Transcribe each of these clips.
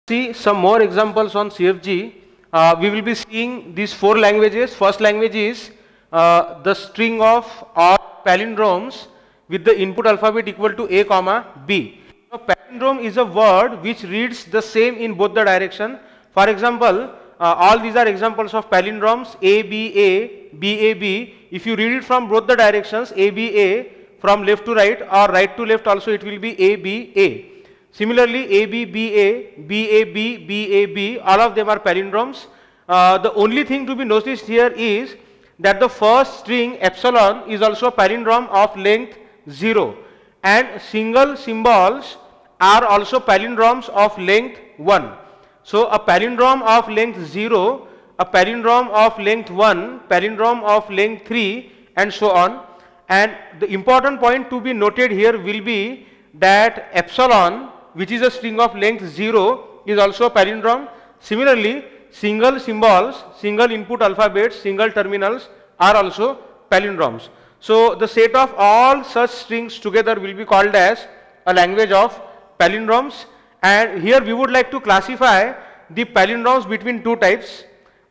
See some more examples on CFG. We will be seeing these four languages. First language is the string of or palindromes with the input alphabet equal to A comma B. Now, palindrome is a word which reads the same in both the direction. For example, all these are examples of palindromes A, B, A, B, A, B. If you read it from both the directions A, B, A, from left to right or right to left also it will be A, B, A. Similarly, A, B, B, A, B, A, B, B, A, B, all of them are palindromes. The only thing to be noticed here is that the first string epsilon is also a palindrome of length 0 and single symbols are also palindromes of length 1. So, a palindrome of length 0, a palindrome of length 1, palindrome of length 3 and so on. And the important point to be noted here will be that epsilon, which is a string of length 0, is also a palindrome. Similarly, single symbols, single input alphabets, single terminals are also palindromes. So, the set of all such strings together will be called as a language of palindromes, and here we would like to classify the palindromes between two types.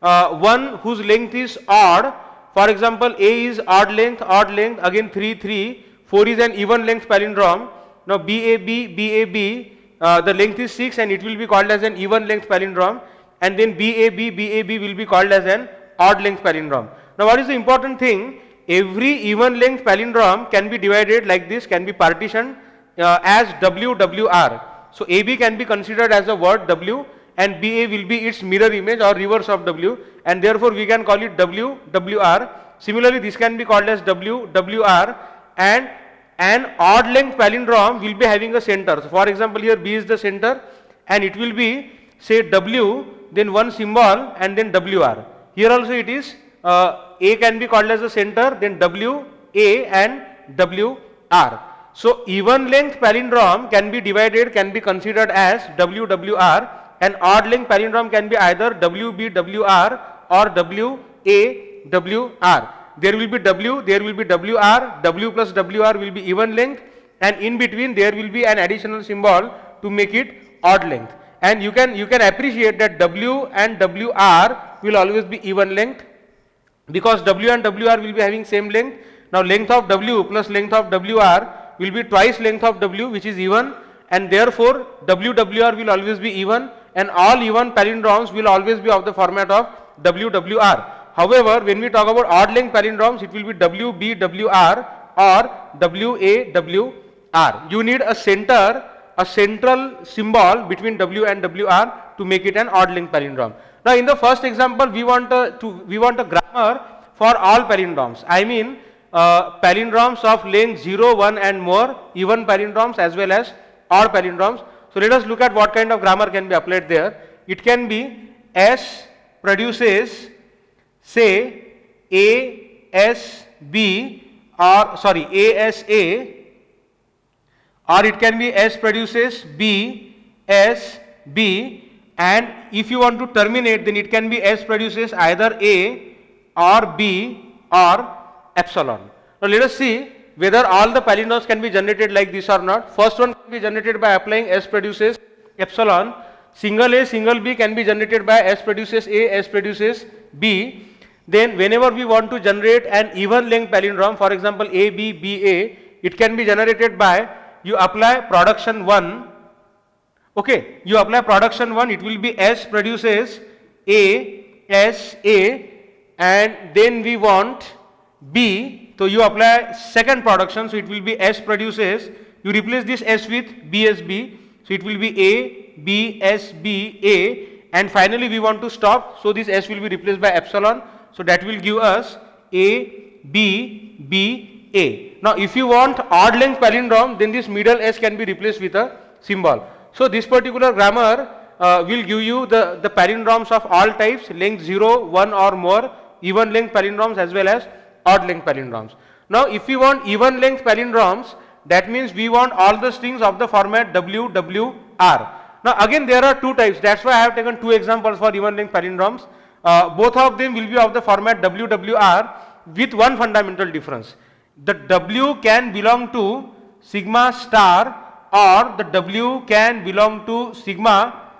One whose length is odd, for example A is odd length, again 3, 3, 4 is an even length palindrome. Now BAB, BAB, the length is 6 and it will be called as an even length palindrome, and then BAB, BAB will be called as an odd length palindrome. Now what is the important thing? Every even length palindrome can be divided like this, can be partitioned as WWR. So AB can be considered as a word W and BA will be its mirror image or reverse of W, and therefore we can call it WWR. Similarly, this can be called as WWR, and an odd length palindrome will be having a center. So for example, here B is the center and it will be say W, then one symbol and then WR. Here also it is A can be called as the center, then W, A and WR. So even length palindrome can be divided, can be considered as WWR, and odd length palindrome can be either WBWR or WAWR. There will be W, there will be WR, W plus WR will be even length, and in between there will be an additional symbol to make it odd length. And you can appreciate that W and WR will always be even length because W and WR will be having same length. Now length of W plus length of WR will be twice length of W, which is even, and therefore WWR will always be even, and all even palindromes will always be of the format of WWR. However, when we talk about odd length palindromes, it will be WBWR or WAWR. You need a center, a central symbol between W and WR to make it an odd length palindrome. Now in the first example, we want a grammar for all palindromes. I mean palindromes of length 0, 1 and more, even palindromes as well as odd palindromes. So let us look at what kind of grammar can be applied there. It can be S produces say ASB or sorry ASA, or it can be S produces BSB, and if you want to terminate then it can be S produces either A or B or epsilon. Now let us see whether all the palindromes can be generated like this or not. First one can be generated by applying S produces epsilon. Single A, single B can be generated by S produces A, S produces B. Then whenever we want to generate an even length palindrome, for example A, B, B, A, it can be generated by you apply production 1. Okay, you apply production 1, it will be S produces A, S, A, and then we want B. So you apply second production, so it will be S produces, you replace this S with BSB, so it will be A, B, S, B, A, and finally we want to stop, so this S will be replaced by epsilon, so that will give us A, B, B, A. Now if you want odd length palindrome, then this middle S can be replaced with a symbol. So this particular grammar will give you the palindromes of all types, length 0, 1 or more, even length palindromes as well as odd length palindromes. Now if we want even length palindromes, that means we want all the strings of the format WWR. Now again there are two types, that's why I have taken two examples for even length palindromes. Both of them will be of the format WWR with one fundamental difference. The W can belong to sigma star or the W can belong to sigma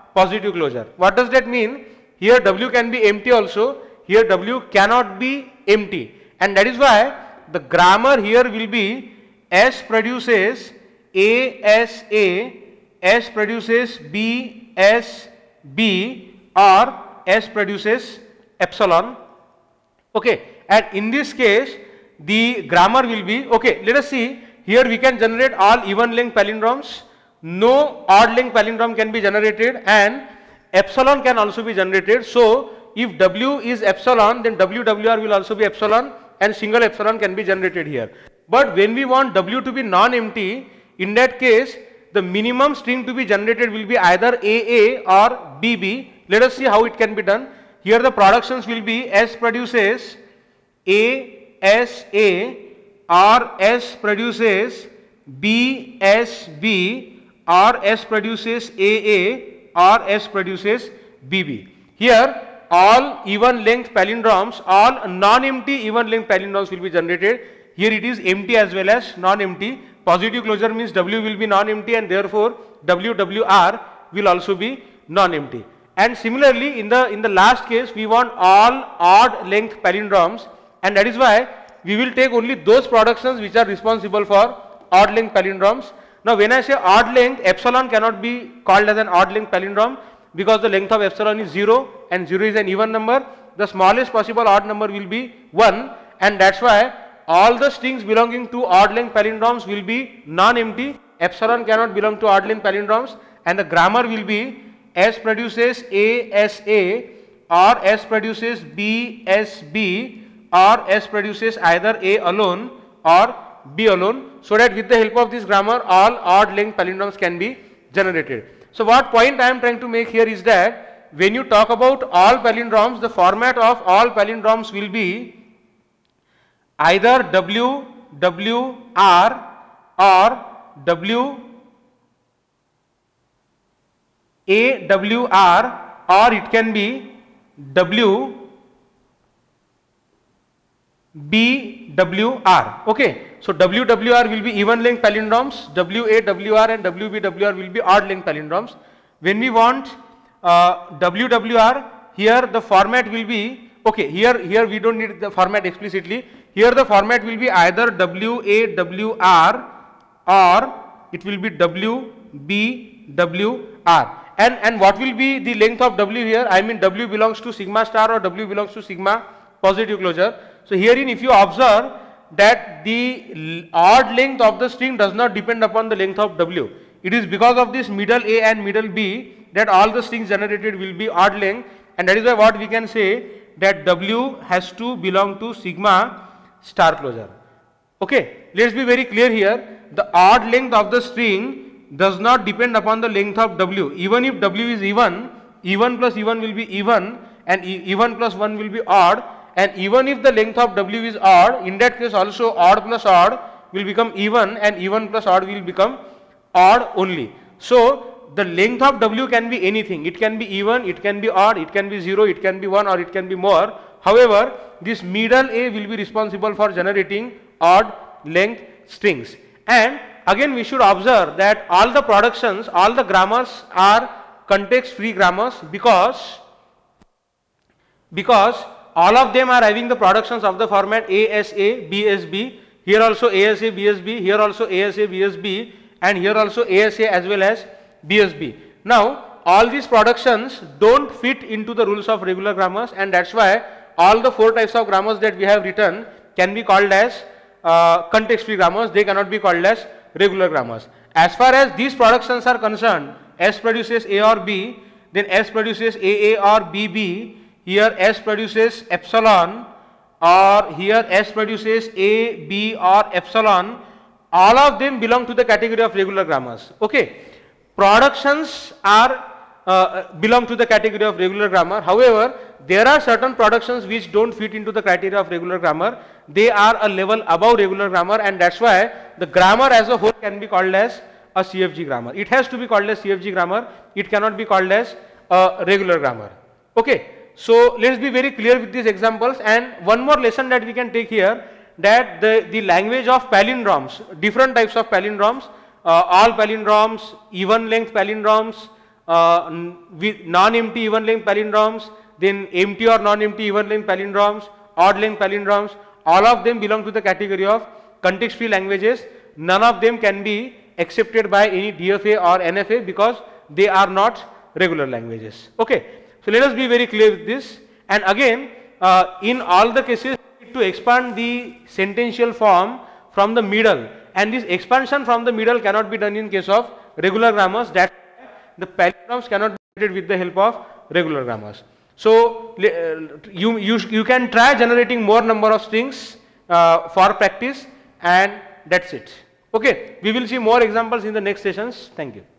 positive closure. What does that mean? Here W can be empty also, here W cannot be empty, and that is why the grammar here will be S produces A S A, S produces B S B, or S produces epsilon. Okay, and in this case the grammar will be, okay, let us see, here we can generate all even length palindromes, no odd length palindrome can be generated, and epsilon can also be generated. So if W is epsilon, then WWR will also be epsilon, and single epsilon can be generated here. But when we want W to be non-empty, in that case the minimum string to be generated will be either AA or BB. Let us see how it can be done. Here the productions will be S produces A S A, or S produces B S B, or S produces AA, or S produces BB. Here all even length palindromes, all non-empty even length palindromes will be generated. Here it is empty as well as non-empty. Positive closure means W will be non-empty, and therefore WWR will also be non-empty. And similarly in the last case we want all odd length palindromes, and that is why we will take only those productions which are responsible for odd length palindromes. Now when I say odd length, epsilon cannot be called as an odd length palindrome because the length of epsilon is 0 and 0 is an even number. The smallest possible odd number will be 1, and that's why all the strings belonging to odd length palindromes will be non-empty. Epsilon cannot belong to odd length palindromes, and the grammar will be S produces A S A, or S produces B S B, or S produces either A alone or B alone, so that with the help of this grammar all odd length palindromes can be generated. So what point I am trying to make here is that when you talk about all palindromes, the format of all palindromes will be either W W R or W A W R, or it can be W B W R. Okay, so WWR will be even length palindromes, WAWR and WBWR will be odd length palindromes. When we want WWR, here the format will be, okay, here we don't need the format explicitly. Here the format will be either WAWR or it will be WBWR. And what will be the length of W here? I mean W belongs to sigma star or W belongs to sigma positive closure. So herein if you observe that the odd length of the string does not depend upon the length of W. It is because of this middle A and middle B that all the strings generated will be odd length, and that is why what we can say that W has to belong to sigma star closure. Okay, let us be very clear here. The odd length of the string does not depend upon the length of W. Even if W is even, even plus even will be even, and even plus 1 will be odd, and even if the length of W is odd, in that case also odd plus odd will become even, and even plus odd will become odd only. So the length of W can be anything. It can be even, it can be odd, it can be 0, it can be 1, or it can be more. However, this middle A will be responsible for generating odd length strings. And again we should observe that all the productions, all the grammars are context free grammars because all of them are having the productions of the format ASA, BSB, here also ASA, BSB, here also ASA, BSB, and here also ASA as well as BSB. Now all these productions don't fit into the rules of regular grammars, and that's why all the 4 types of grammars that we have written can be called as context free grammars. They cannot be called as regular grammars. As far as these productions are concerned, S produces A or B, then S produces AA or BB, here S produces epsilon, or here S produces A, B or epsilon. All of them belong to the category of regular grammars. Okay, productions are belong to the category of regular grammar. However, there are certain productions which don't fit into the criteria of regular grammar. They are a level above regular grammar, and that's why the grammar as a whole can be called as a CFG grammar. It has to be called as CFG grammar. It cannot be called as a regular grammar. Okay, so let's be very clear with these examples. And one more lesson that we can take here, that the language of palindromes, different types of palindromes, all palindromes, even length palindromes, with non-empty even length palindromes, then empty or non-empty even length palindromes, odd length palindromes, all of them belong to the category of context-free languages. None of them can be accepted by any DFA or NFA because they are not regular languages. Okay, so let us be very clear with this. And again, in all the cases, to expand the sentential form from the middle, and this expansion from the middle cannot be done in case of regular grammars. That the palindromes cannot be created with the help of regular grammars. So you can try generating more number of strings for practice, and that's it. Okay, we will see more examples in the next sessions. Thank you.